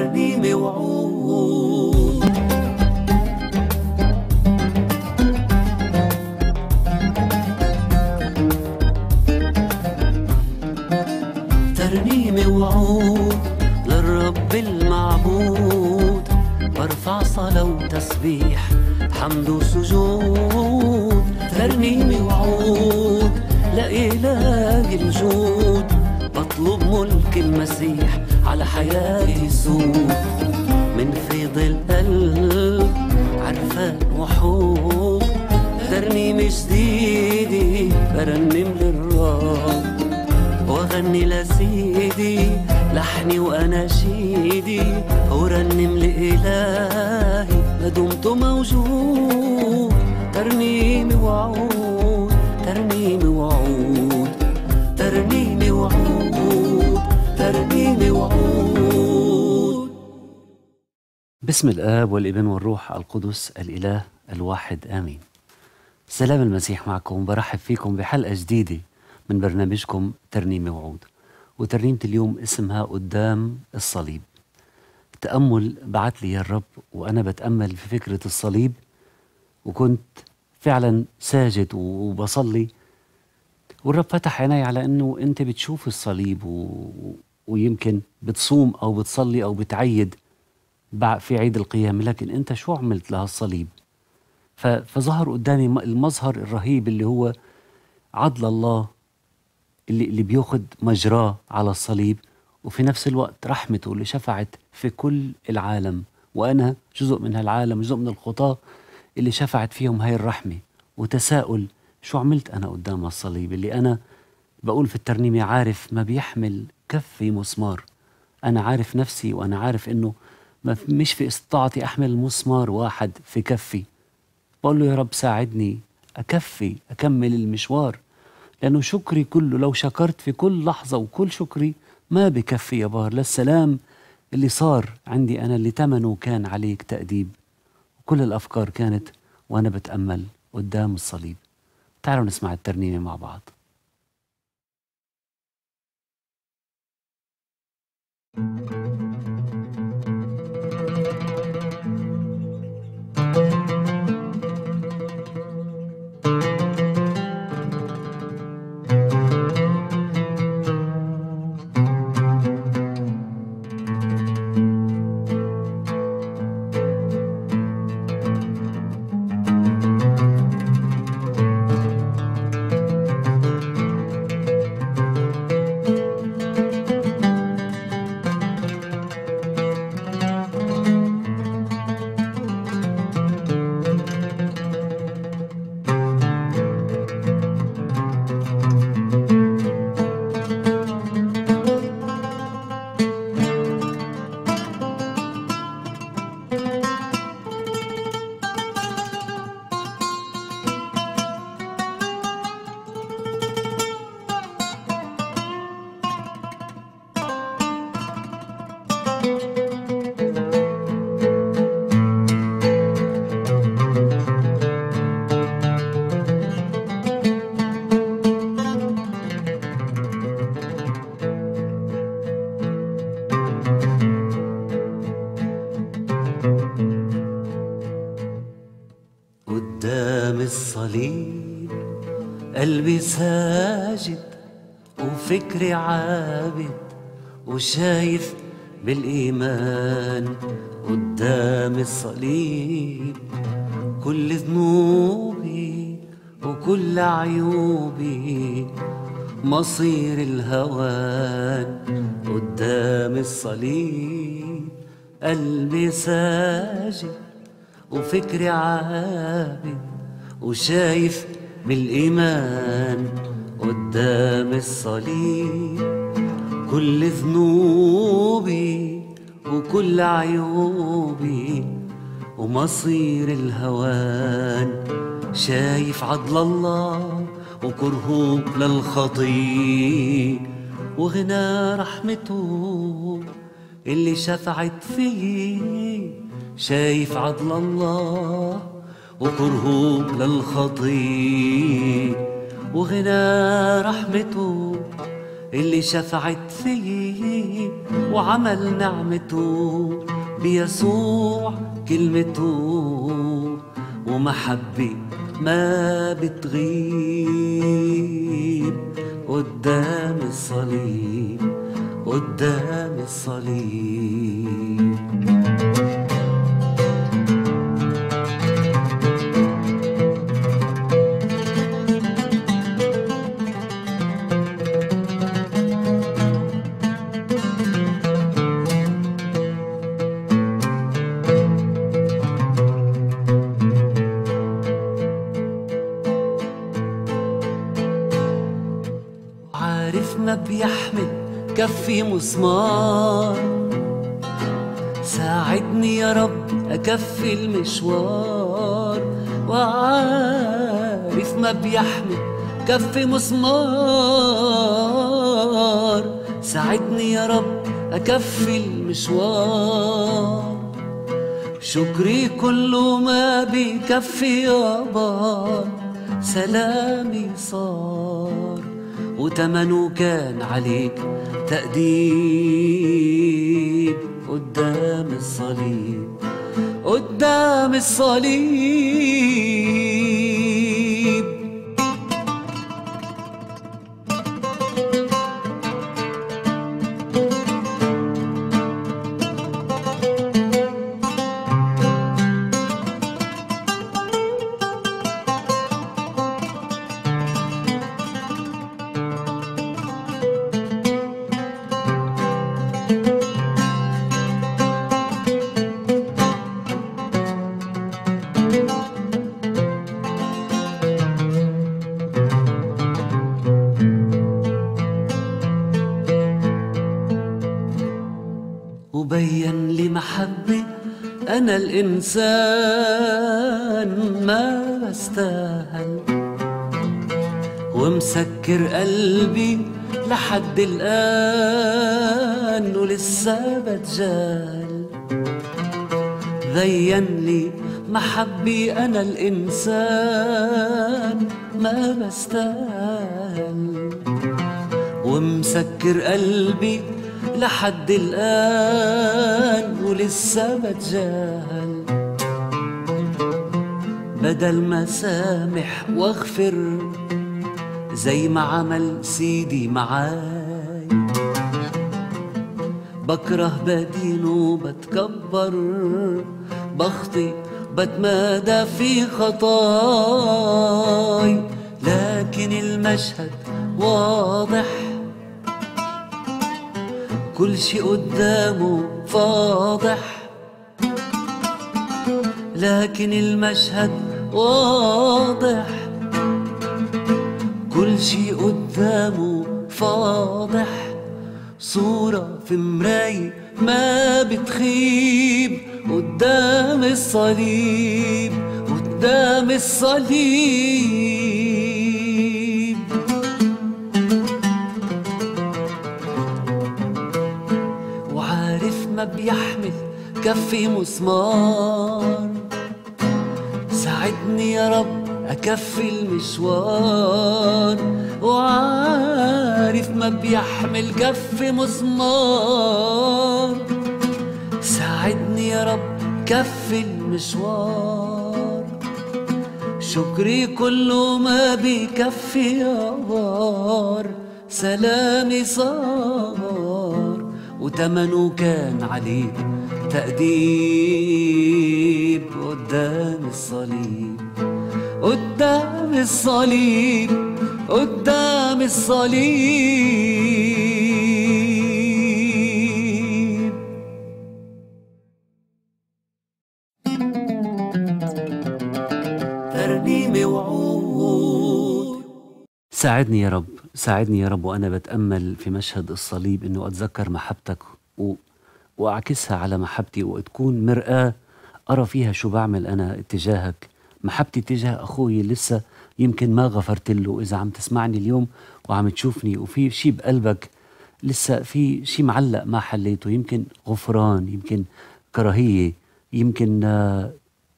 ترنيمة وعود. ترنيمة وعود للرب المعبود، برفع صلاة وتسبيح حمد وسجود. ترنيمة وعود لإله الجود، بطلب ملك المسيح على حياتي يسود. من فيض القلب عرفان وحب، ترنيمة جديدة برنم للرب، واغني لسيدي لحني واناشيدي، ورنم لإلهي ما دمت موجود. ترنيمة وعود، ترنيمة وعود، ترنيمة وعود، ترنيمة وعود. باسم الآب والابن والروح القدس الإله الواحد آمين. سلام المسيح معكم، برحب فيكم بحلقة جديدة من برنامجكم ترنيمة وعود. وترنيمة اليوم اسمها قدام الصليب. تأمل بعت لي يا الرب وأنا بتأمل في فكرة الصليب، وكنت فعلا ساجد وبصلي، والرب فتح عيني على أنه أنت بتشوف الصليب ويمكن بتصوم أو بتصلي أو بتعيد في عيد القيامة، لكن أنت شو عملت لهالصليب؟ فظهر قدامي المظهر الرهيب اللي هو عدل الله اللي بياخد مجراه على الصليب، وفي نفس الوقت رحمته اللي شفعت في كل العالم، وأنا جزء من هالعالم، جزء من الخطاة اللي شفعت فيهم هاي الرحمة. وتساؤل شو عملت أنا قدام الصليب اللي أنا بقول في الترنيمة عارف ما بيحمل كفي مسمار. أنا عارف نفسي وأنا عارف إنه مش في استطاعتي أحمل مسمار واحد في كفي. بقول له يا رب ساعدني أكفي أكمل المشوار، لأنه شكري كله لو شكرت في كل لحظة وكل شكري ما بكفي يا بار للسلام اللي صار عندي أنا، اللي تمنه كان عليك تأديب. وكل الأفكار كانت وأنا بتأمل قدام الصليب. تعالوا نسمع الترنيمة مع بعض. قدام الصليب قلبي ساجد وفكري عابد وشايف بالإيمان. قدام الصليب كل ذنوبي وكل عيوبي مصير الهوان. قدام الصليب قلبي ساجد وفكري عابد وشايف بالإيمان. قدام الصليب كل ذنوبي وكل عيوبي ومصير الهوان. شايف عدل الله وكرهه للخطية وغنى رحمته اللي شفعت فيه. شايف عدل الله وكرهه للخطية وغنى رحمته اللي شفعت فيه وعمل نعمته بيسوع كلمته، ومحبة ما بتغيب قدام الصليب، قدام الصليب. ما بيحمل كفي مسمار، ساعدني يا رب أكفي المشوار. وعارف ما بيحمل كفي مسمار، ساعدني يا رب أكفي المشوار. شكري كله ما بيكفي يابا، سلامي صار وتمنه كان عليك تأديب قدام الصليب، قدام الصليب. وبين لي محبة أنا الإنسان ما بستاهل، ومسكر قلبي لحد الآن ولسه بتجاهل. بين لي محبة أنا الإنسان ما بستاهل، ومسكر قلبي لحد الآن ولسه بتجاهل. بدل ما سامح واغفر زي ما عمل سيدي معاي، بكره بدين وبتكبر، بخطي بتمادى في خطاي. لكن المشهد واضح، كل شي قدامه فاضح. لكن المشهد واضح، كل شي قدامه فاضح. صورة في مراية ما بتخيب قدام الصليب، قدام الصليب. وعارف ما بيحمل كفي مسمار، ساعدني يا رب أكفي المشوار. وعارف ما بيحمل كفي مسمار، ساعدني يا رب كفي المشوار. شكري كله ما بيكفي يا بار، سلامي صار وتمنه كان عليه تأديب قدام الصليب، قدام الصليب، قدام الصليب. ترنيمة وعود. ساعدني يا رب، ساعدني يا رب وأنا بتأمل في مشهد الصليب إنه أتذكر محبتك وأعكسها على محبتي، وتكون مرآة أرى فيها شو بعمل أنا اتجاهك. محبتي تجاه أخوي لسه يمكن ما غفرت له. إذا عم تسمعني اليوم وعم تشوفني وفي شي بقلبك لسه في شي معلق ما حليته، يمكن غفران، يمكن كراهية، يمكن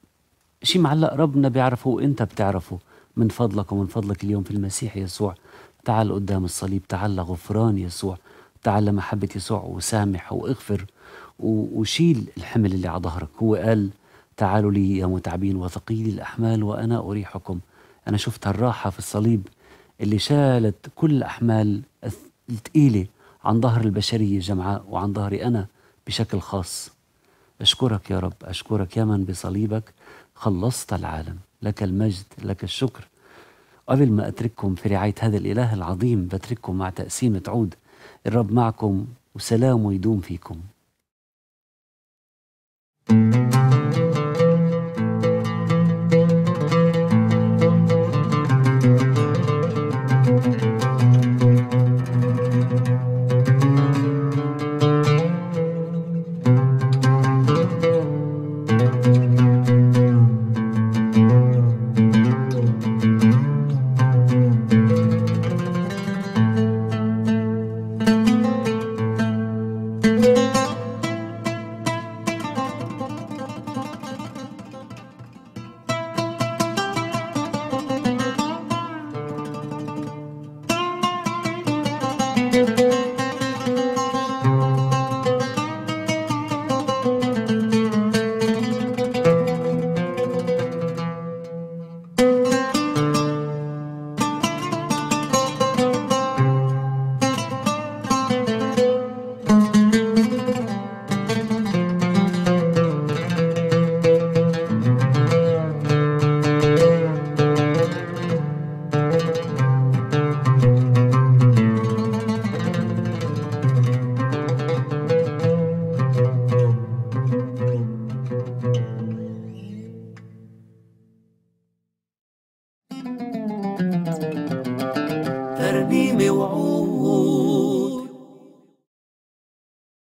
شي معلق ربنا بيعرفه وإنت بتعرفه، من فضلك ومن فضلك اليوم في المسيح يسوع تعال قدام الصليب، تعال لغفران يسوع، تعال لمحبة يسوع وسامح واغفر وشيل الحمل اللي على ظهرك. هو قال تعالوا لي يا متعبين وثقيلي الأحمال وأنا أريحكم. أنا شفت الراحة في الصليب اللي شالت كل الأحمال الثقيلة عن ظهر البشرية جمعاء وعن ظهري أنا بشكل خاص. أشكرك يا رب، أشكرك يا من بصليبك خلصت العالم. لك المجد، لك الشكر. قبل ما أترككم في رعاية هذا الإله العظيم بترككم مع تقسيمة عود. الرب معكم وسلامه يدوم فيكم.